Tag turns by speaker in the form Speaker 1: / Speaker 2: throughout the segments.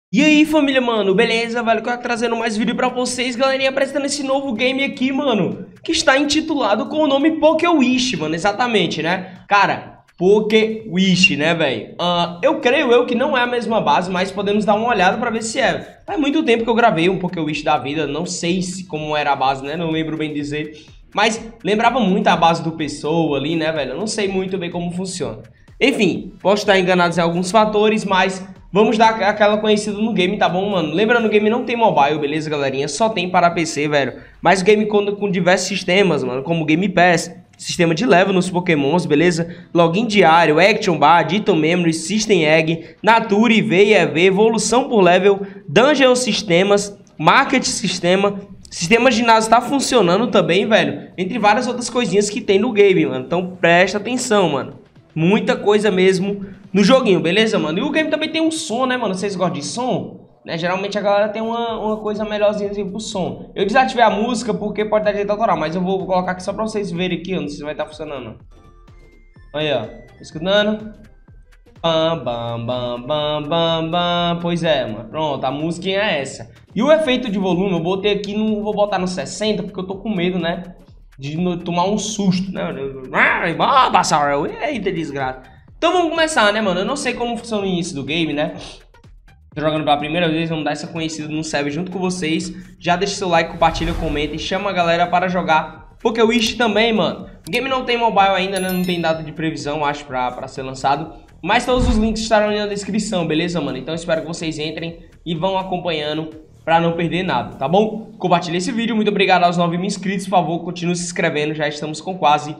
Speaker 1: E aí, família, mano, beleza? Velho, que eu tô trazendo mais vídeo pra vocês, galerinha, apresentando esse novo game aqui, mano, que está intitulado com o nome PokéWish, mano, exatamente, né? Cara, PokéWish, né, velho? Eu creio que não é a mesma base, mas podemos dar uma olhada pra ver se é. Faz muito tempo que eu gravei um PokéWish da vida, não sei se como era a base, né, não lembro bem dizer, mas lembrava muito a base do Pessoa ali, né, velho? Eu não sei muito bem como funciona. Enfim, posso estar enganado em alguns fatores, mas vamos dar aquela conhecida no game, tá bom, mano? Lembrando, o game não tem mobile, beleza, galerinha? Só tem para PC, velho. Mas o game conta com diversos sistemas, mano, como Game Pass, sistema de level nos Pokémons, beleza? Login diário, Action Bar, Ditto Memory, System Egg, Nature, V e EV, evolução por level, Dungeon sistemas, Market sistema, sistema de ginásio tá funcionando também, velho. Entre várias outras coisinhas que tem no game, mano. Então presta atenção, mano. Muita coisa mesmo no joguinho, beleza, mano? E o game também tem um som, né, mano? Vocês gostam de som? Né? Geralmente a galera tem uma coisa melhorzinha assim pro som. Eu desativei a música porque pode dar direito autoral, mas eu vou colocar aqui só pra vocês verem aqui, ó, não sei se vai estar funcionando. Aí, ó. Tá escutando? Bam, bam, bam, bam, bam, bam. Pois é, mano. Pronto, a música é essa. E o efeito de volume eu botei aqui, não vou botar no 60 porque eu tô com medo, né? De tomar um susto, né? Eita, desgraça. Então vamos começar, né, mano? Eu não sei como funciona o início do game, né? Tô jogando pela primeira vez, vamos dar essa conhecida no server junto com vocês. Já deixa seu like, compartilha, comenta e chama a galera para jogar PokéWish também, mano. O game não tem mobile ainda, né? Não tem data de previsão, acho, pra ser lançado. Mas todos os links estarão aí na descrição, beleza, mano? Então espero que vocês entrem e vão acompanhando pra não perder nada, tá bom? Compartilhe esse vídeo, muito obrigado aos 9 mil inscritos, por favor, continue se inscrevendo, já estamos com quase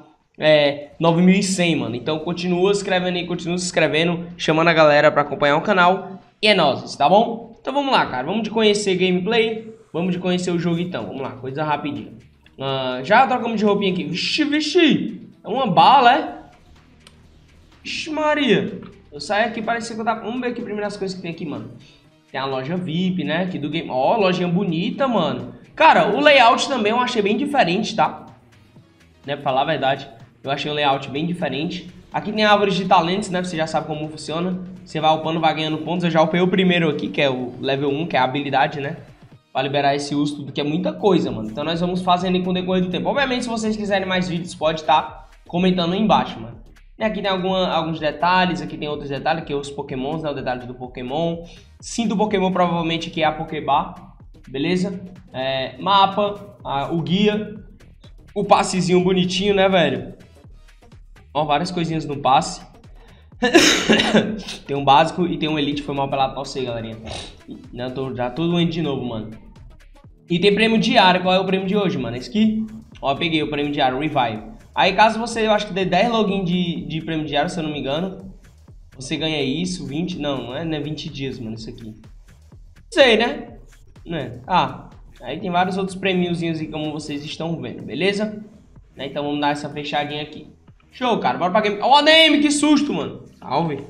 Speaker 1: 9.100, mano. Então continua se inscrevendo aí, continua se inscrevendo, chamando a galera pra acompanhar o canal. E é nóis, tá bom? Então vamos lá, cara, vamos de conhecer gameplay, vamos de conhecer o jogo então, vamos lá, coisa rapidinha. Já trocamos de roupinha aqui, vixe, é uma bala, é? Vixe Maria, eu saio aqui, parecia que eu tava... Vamos ver aqui primeiro as coisas que tem aqui, mano. Tem a loja VIP, né, aqui do game. Ó, lojinha bonita, mano. Cara, o layout também eu achei bem diferente, tá? Né, pra falar a verdade, eu achei o layout bem diferente. Aqui tem árvores de talentos, né, você já sabe como funciona. Você vai upando, vai ganhando pontos. Eu já upei o primeiro aqui, que é o level 1, que é a habilidade, né? Pra liberar esse uso, tudo que é muita coisa, mano. Então nós vamos fazendo aí com o decorrer do tempo. Obviamente, se vocês quiserem mais vídeos, pode estar comentando aí embaixo, mano. Aqui tem alguns detalhes, aqui tem outros detalhes, que é os Pokémons, né, o detalhe do Pokémon. Cinto Pokémon provavelmente que é a Pokébar, beleza? Mapa, o guia, o passezinho bonitinho, né, velho? Ó, várias coisinhas no passe. Tem um básico e tem um elite, foi mal pela tosse aí, galerinha. Não, já tô doente de novo, mano. E tem prêmio diário, qual é o prêmio de hoje, mano? Esse aqui, ó, peguei o prêmio diário, Revive. Aí caso você, eu acho que dê 10 login de prêmio diário, se eu não me engano, você ganha isso, 20, não é 20 dias, mano, isso aqui. Não sei, né? Aí tem vários outros prêmiozinhos aí, como vocês estão vendo, beleza? Então vamos dar essa fechadinha aqui. Show, cara, bora pra game. Ó, o ADM, que susto, mano. Salve.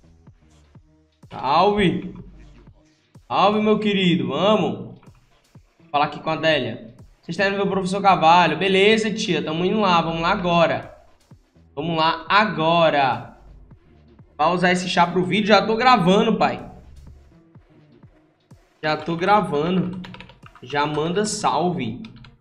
Speaker 1: Salve. Salve, meu querido, vamos. Falar aqui com a Adélia. Vocês estão indo ver o professor Carvalho. Beleza, tia. Tamo indo lá. Vamos lá agora. Vamos lá agora. Vai usar esse chá pro vídeo. Já tô gravando, pai. Já tô gravando. Já manda salve.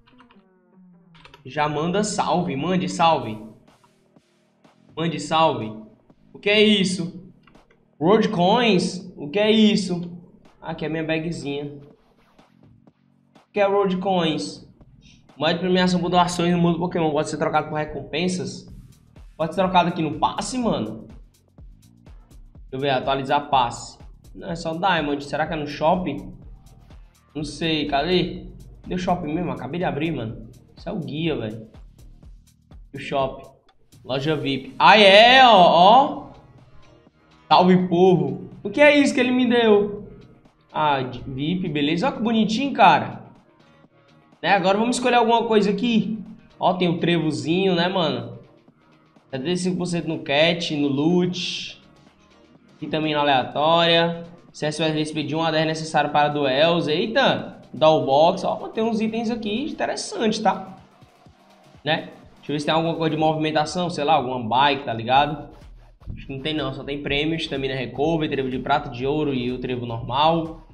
Speaker 1: Já manda salve. Mande salve. Mande salve. O que é isso? Road Coins? O que é isso? Aqui é a minha bagzinha. O que é Road Coins? Moeda de premiação por doações no mundo Pokémon pode ser trocado por recompensas? Pode ser trocado aqui no passe, mano? Deixa eu ver, atualizar passe. Não, é só Diamond. Será que é no shopping? Não sei, cadê? Deu shopping mesmo? Acabei de abrir, mano. Isso é o guia, velho. O shopping. Loja VIP. Ah, é, ó. Salve, povo. O que é isso que ele me deu? VIP, beleza. Olha que bonitinho, cara. Agora vamos escolher alguma coisa aqui. Ó, tem o trevozinho, né, mano? 75% no cat, no loot. Aqui também na aleatória. CS vai expedir um ADR necessário para duels. Eita, Dollbox. Ó, tem uns itens aqui interessantes, tá? Né? Deixa eu ver se tem alguma coisa de movimentação, sei lá, alguma bike, tá ligado? Acho que não tem não, só tem prêmios, estamina recover, trevo de prata, de ouro e o trevo normal.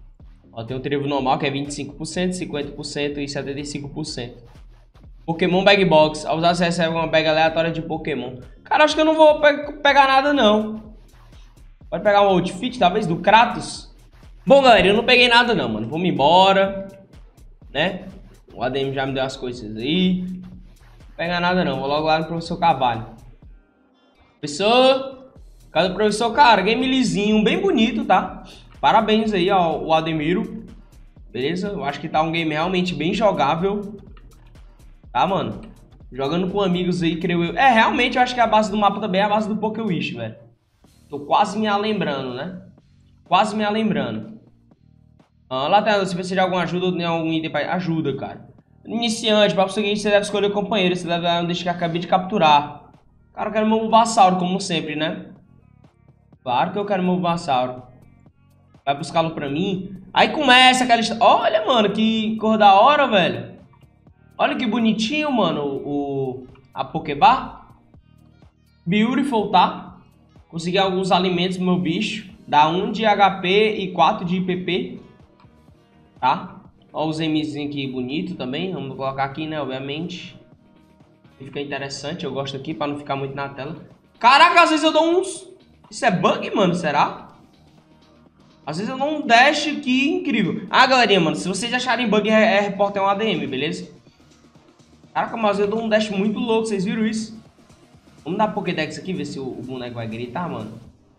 Speaker 1: Ó, tem o trevo normal, que é 25%, 50% e 75%. Pokémon Bag Box. Ao usar, você recebe uma bag aleatória de Pokémon. Cara, acho que eu não vou pegar nada, não. Pode pegar um outfit, talvez, do Kratos. Bom, galera, eu não peguei nada, não, mano. Vamos embora. Né? O ADM já me deu as coisas aí. Não vou pegar nada, não. Vou logo lá no Professor Carvalho. Professor. Cadê o professor? Cara, game lisinho, bem bonito, tá? Parabéns aí ao Ademiro. Beleza? Eu acho que tá um game realmente bem jogável. Tá, mano? Jogando com amigos aí, creio eu. É, realmente eu acho que a base do mapa também é a base do PokéWish, velho. Tô quase me lembrando, né? Quase me lembrando. Lá tá, se precisa de alguma ajuda ou tem algum item pra... Ajuda, cara. Iniciante, para o seguinte, você deve escolher o companheiro. Você deve deixar que acabei de capturar. Cara, eu quero meu Bulbasauro, como sempre, né? Claro que eu quero meu Bulbasauro. Vai buscá-lo pra mim. Aí começa aquela história. Olha, mano, que cor da hora, velho. Olha que bonitinho, mano, a Pokébar. Beautiful, tá? Consegui alguns alimentos pro meu bicho. Dá 1 de HP e 4 de IPP. Tá? Olha os Mzinhos aqui bonito também. Vamos colocar aqui, né, obviamente. Fica interessante, eu gosto aqui pra não ficar muito na tela. Caraca, às vezes eu dou uns... Isso é bug, mano, será? Às vezes eu dou um dash aqui incrível. Ah, galerinha, mano, se vocês acharem bug, reportem um ADM, beleza? Caraca, mas eu dou um dash muito louco, vocês viram isso? Vamos dar Pokédex aqui, ver se o boneco vai gritar, mano.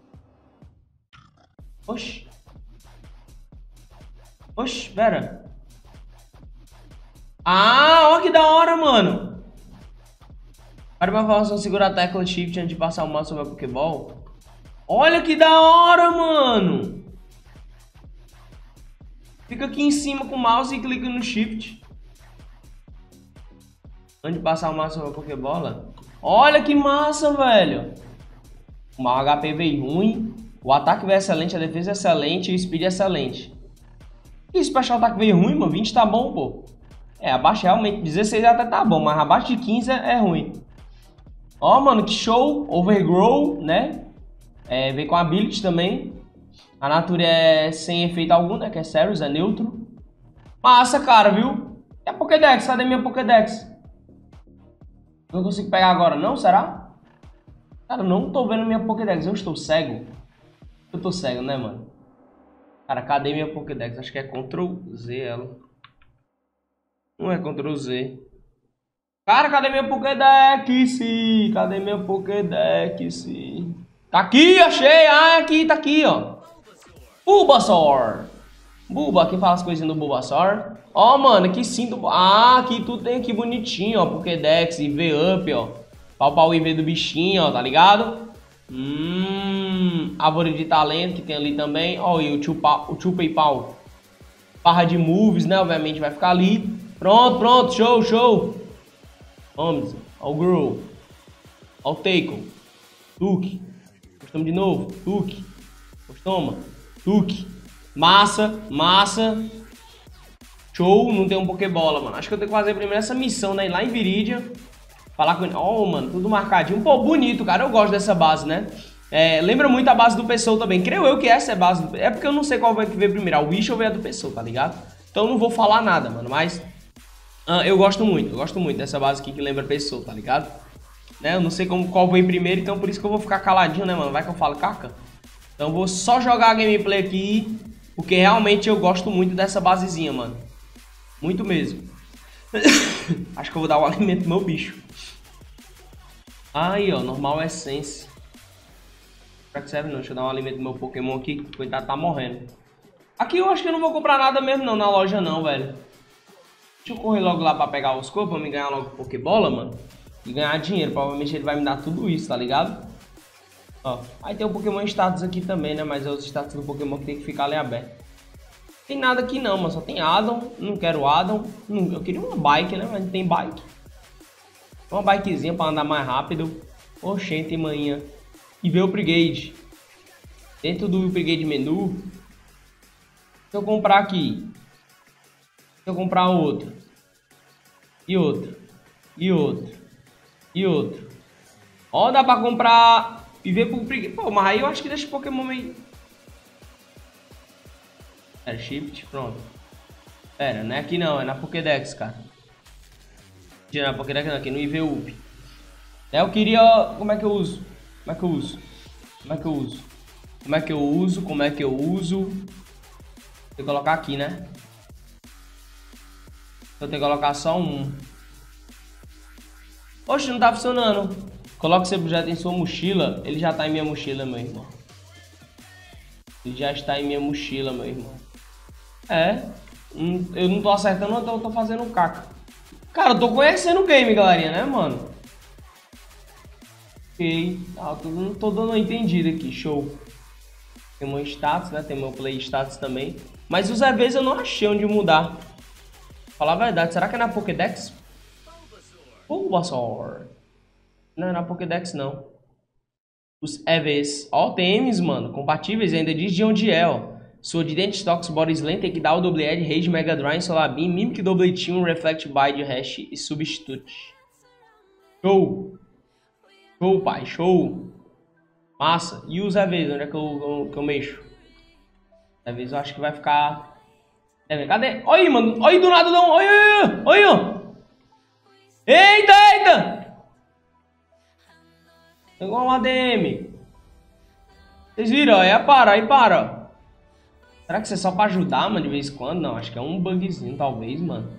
Speaker 1: Oxi. Oxi, pera. Ah, olha que da hora, mano. Para uma informação, segura a tecla Shift antes de passar o mouse sobre a Pokéball. Olha que da hora, mano. Fica aqui em cima com o mouse e clica no Shift. Antes de passar o mouse sobre a Pokébola. Olha que massa, velho. O HP veio ruim. O ataque veio excelente, a defesa é excelente e o speed é excelente. E o Special Attack veio ruim, mano. 20 tá bom, pô. É, abaixo realmente. 16 até tá bom, mas abaixo de 15 é ruim. Ó, mano, que show. Overgrow, né? É, vem com ability também. A Nature é sem efeito algum, né? Que é Serious, é neutro. Massa, cara, viu? E a Pokédex? Cadê minha Pokédex? Não consigo pegar agora, não? Será? Cara, não tô vendo minha Pokédex. Eu estou cego? Eu tô cego, né, mano? Cara, cadê minha Pokédex? Acho que é Ctrl Z ela. Não é Ctrl Z. Cara, cadê minha Pokédex? Cadê minha Pokédex? Tá aqui, achei. Ah, aqui, tá aqui, ó. Bulbasaur. Bulba, aqui fala as coisinhas do Bulbasaur. Ó, mano, que cinto. Ah, aqui tudo tem aqui bonitinho, ó. Pokédex, IV-Up, ó. Palpar o IV do bichinho, ó, tá ligado? Árvore de talento que tem ali também. Ó, e o Chupa e Pau. Barra de moves, né? Obviamente vai ficar ali. Pronto, pronto. Show, show. Vamos. Ó o Grow. Ó o Taken. Tuque. Gostamos de novo. Tuque. Toma. Tuque. Massa. Massa. Show. Não tem um Pokébola, mano. Acho que eu tenho que fazer primeiro essa missão, né? Ir lá em Viridian. Falar com ele. Ó, mano. Tudo marcadinho. Pô, bonito, cara. Eu gosto dessa base, né? É, lembra muito a base do Pessoa também. Creio eu que essa é a base do... É porque eu não sei qual vai que ver primeiro. A Wish ou a do Pessoa, tá ligado? Então eu não vou falar nada, mano. Mas eu gosto muito dessa base aqui que lembra Pessoa, tá ligado? Né? Eu não sei qual vem primeiro, então por isso que eu vou ficar caladinho, né, mano? Vai que eu falo caca. Então eu vou só jogar a gameplay aqui, porque realmente eu gosto muito dessa basezinha, mano. Muito mesmo. Acho que eu vou dar o alimento pro meu bicho. Aí, ó, normal essência. Pra que serve não? Deixa eu dar um alimento pro meu Pokémon aqui. Coitado, tá morrendo. Aqui eu acho que eu não vou comprar nada mesmo não, na loja não, velho. Deixa eu correr logo lá pra pegar os copos, pra me ganhar logo Pokébola, mano. E ganhar dinheiro. Provavelmente ele vai me dar tudo isso, tá ligado? Ó, aí tem o Pokémon status aqui também, né? Mas é os status do Pokémon que tem que ficar ali aberto. Tem nada aqui não, mano. Só tem Addon. Não quero Addon. Eu queria uma bike, né? Mas não tem bike. Uma bikezinha pra andar mais rápido. Oxente, manhã. E ver o Brigade. Dentro do Brigade menu. Se eu comprar aqui. Se eu comprar outro. E outro. E outro. E outro. Ó, dá pra comprar. E ver pro Brigade. Pô, mas aí eu acho que deixa o Pokémon meio. Pera, shift, pronto. Pera, não é aqui não, é na Pokédex, cara. Não, na Pokédex não, aqui no IV-UP. Eu queria... Como é que eu uso? Como é que eu uso? Como é que eu uso? Como é que eu uso? Como é que eu uso? Tem que colocar aqui, né? Eu tenho que colocar só um. Oxe, não tá funcionando. Coloque esse objeto em sua mochila. Ele já tá em minha mochila, meu irmão. Ele já está em minha mochila, meu irmão. É. Eu não tô acertando, eu tô fazendo caca. Cara, eu tô conhecendo o game, galerinha, né, mano? Ok. Ah, não tô dando uma entendida aqui. Show. Tem meu status, né? Tem meu play status também. Mas os EVs eu não achei onde mudar. Falar a verdade, será que é na Pokédex? Bulbasaur. Não é na Pokédex, não. Os EVs. Ó, TMs, mano. Compatíveis ainda diz de onde é, ó. Sword Dent, Tox, Body Slam, Take Down, Double Edge, Rage, Mega Drive, Solar Beam, Mimic, Double Team, Reflect Bite, Hash e Substitute. Show. Show, pai. Show. Massa. E os EVs? Onde é que eu mexo? EVs eu acho que vai ficar... Cadê? Olha aí, mano. Olha aí do nada, não. Olha aí. Olha aí. Eita, eita. Pegou um ADM. Vocês viram? Aí para, aí para. Será que isso é só pra ajudar, mano, de vez em quando? Não, acho que é um bugzinho, talvez, mano.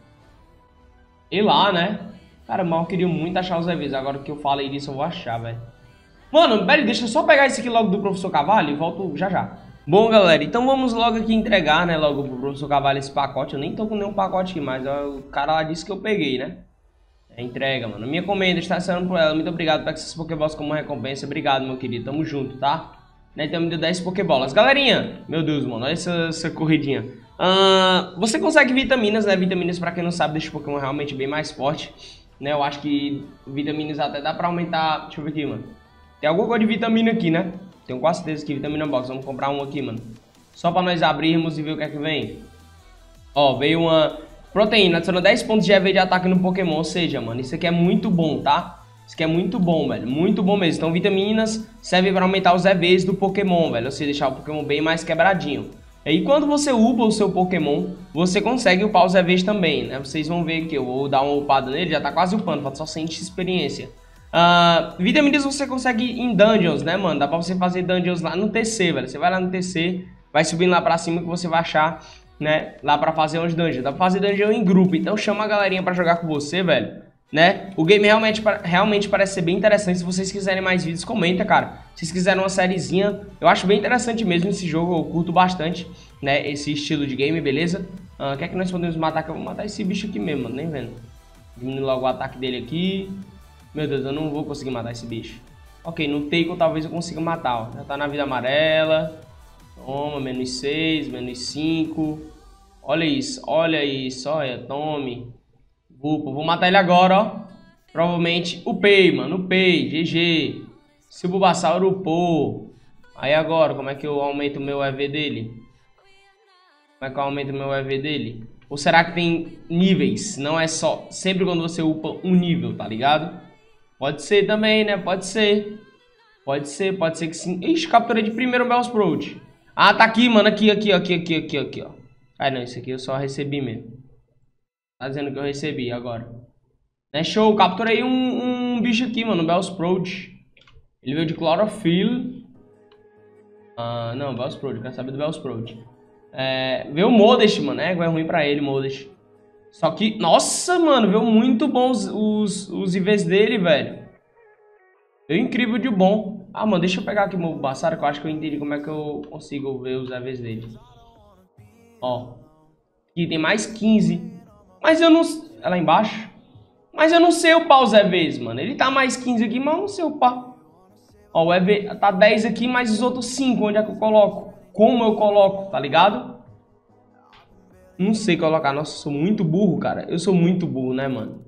Speaker 1: E lá, né? Cara, mal eu queria muito achar os EVs. Agora que eu falei disso, eu vou achar, velho. Mano, velho, deixa eu só pegar esse aqui logo do Professor Cavalho e volto já já. Bom, galera, então vamos logo aqui entregar, né, logo pro Professor Cavalho esse pacote. Eu nem tô com nenhum pacote aqui, mas ó, o cara lá disse que eu peguei, né? É entrega, mano. Minha comenda está sendo por ela. Muito obrigado. Pega esses Pokéballs como recompensa. Obrigado, meu querido. Tamo junto, tá? Né, então me deu 10 Pokébolas. Galerinha, meu Deus, mano, olha essa corridinha. Você consegue vitaminas, né? Vitaminas, pra quem não sabe, deixa o Pokémon realmente bem mais forte, né? Eu acho que vitaminas até dá pra aumentar. Deixa eu ver aqui, mano. Tem alguma coisa de vitamina aqui, né? Tenho quase certeza que vitamina box. Vamos comprar um aqui, mano. Só pra nós abrirmos e ver o que é que vem. Ó, veio uma proteína. Adiciona 10 pontos de EV de ataque no Pokémon. Ou seja, mano, isso aqui é muito bom, tá? Isso aqui é muito bom, velho. Muito bom mesmo. Então, vitaminas servem para aumentar os EVs do Pokémon, velho. Ou seja, deixar o Pokémon bem mais quebradinho. E quando você upa o seu Pokémon, você consegue upar os EVs também, né? Vocês vão ver que eu vou dar uma upada nele. Já tá quase upando, falta só 100 de experiência. Vitaminas você consegue em dungeons, né, mano? Dá pra você fazer dungeons lá no TC, velho. Você vai lá no TC, vai subindo lá pra cima que você vai achar, né, lá pra fazer uns dungeons. Dá pra fazer dungeon em grupo, então chama a galerinha pra jogar com você, velho, né? O game realmente parece ser bem interessante. Se vocês quiserem mais vídeos, comenta, cara. Se vocês quiserem uma sériezinha, eu acho bem interessante mesmo esse jogo. Eu curto bastante, né, esse estilo de game, beleza? O que é que nós podemos matar? Que eu vou matar esse bicho aqui mesmo, mano, nem vendo. Diminuir logo o ataque dele aqui. Meu Deus, eu não vou conseguir matar esse bicho. Ok, no Tackle talvez eu consiga matar, ó. Já tá na vida amarela. Toma, menos 6, menos 5. Olha isso, olha, tome. Vou matar ele agora, ó. Provavelmente upei, mano, upei, GG. Se o Bulbasaur upou. Aí agora, como é que eu aumento o meu EV dele? Como é que eu aumento o meu EV dele? Ou será que tem níveis? Não é só sempre quando você upa um nível, tá ligado? Pode ser também, né? Pode ser. Pode ser que sim. Ixi, capturei de primeiro o Bellsprout. Ah, tá aqui, mano. Aqui, ó. Ah, não, isso aqui eu só recebi mesmo. Tá dizendo que eu recebi agora. Né, show. Capturei um bicho aqui, mano. Bellsprout. Ele veio de Chlorophyll. Não, Bellsprout. Quero saber do Bellsprout. Veio o Modest, mano. É ruim pra ele, Modest. Só que, nossa, mano, veio muito bom os IVs dele, velho. Veio incrível de bom. Ah, mano, deixa eu pegar aqui o meu Bulbasaur, que eu acho que eu entendi como é que eu consigo ver os IVs dele. Ó. Aqui tem mais 15. Mas eu não... É lá embaixo? Mas eu não sei upar os EVs, mano. Ele tá mais 15 aqui, mas eu não sei upar. Ó, o EV tá 10 aqui, mais os outros 5. Onde é que eu coloco? Como eu coloco, tá ligado? Não sei colocar. Nossa, eu sou muito burro, cara. Eu sou muito burro, né, mano?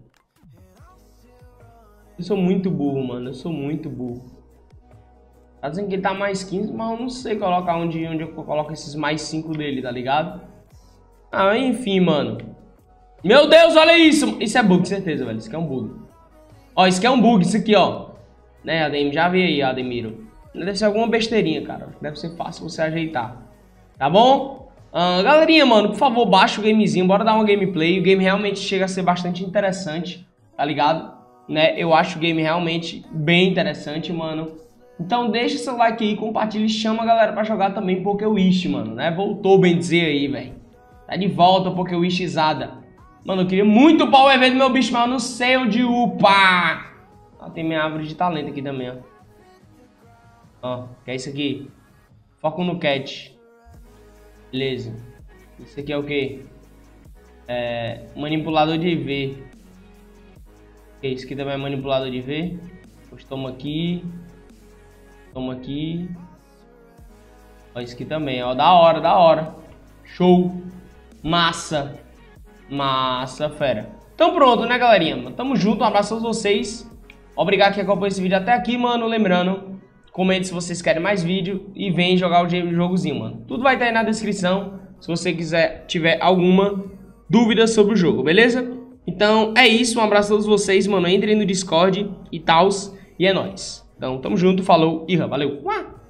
Speaker 1: Eu sou muito burro, mano. Eu sou muito burro. Tá dizendo que ele tá mais 15, mas eu não sei colocar onde eu coloco esses mais 5 dele, tá ligado? Ah, enfim, mano. Meu Deus, olha isso. Isso é bug, certeza, velho. Isso aqui é um bug. Ó, isso aqui é um bug, isso aqui, ó. Né, Ademir? Já vi aí, Ademiro. Deve ser alguma besteirinha, cara. Deve ser fácil você ajeitar. Tá bom? Galerinha, mano, por favor, baixa o gamezinho, bora dar uma gameplay. O game realmente chega a ser bastante interessante, tá ligado? Né? Eu acho o game realmente bem interessante, mano. Então deixa seu like aí, compartilha e chama a galera pra jogar também PokéWish, mano, né? Voltou, bem dizer aí, velho. Tá de volta o PokéWishizada. Mano, eu queria muito upar o evento do meu bicho, mas eu não sei onde upa. Tem minha árvore de talento aqui também, ó. Ó, que é isso aqui? Foco no cat. Beleza. Isso aqui é o que? Manipulador de V. Isso aqui também é manipulador de V. Pois toma aqui. Toma aqui. Ó, isso aqui também, ó. Da hora, da hora. Show. Massa. Massa, fera. Então pronto, né, galerinha? Tamo junto, um abraço a todos vocês. Obrigado que acompanhou esse vídeo até aqui, mano. Lembrando, comente se vocês querem mais vídeo e vem jogar o jogozinho, mano. Tudo vai estar aí na descrição, se você tiver alguma dúvida sobre o jogo, beleza? Então é isso, um abraço a todos vocês, mano. Entrem no Discord e tals, e é nóis. Então tamo junto, falou e valeu.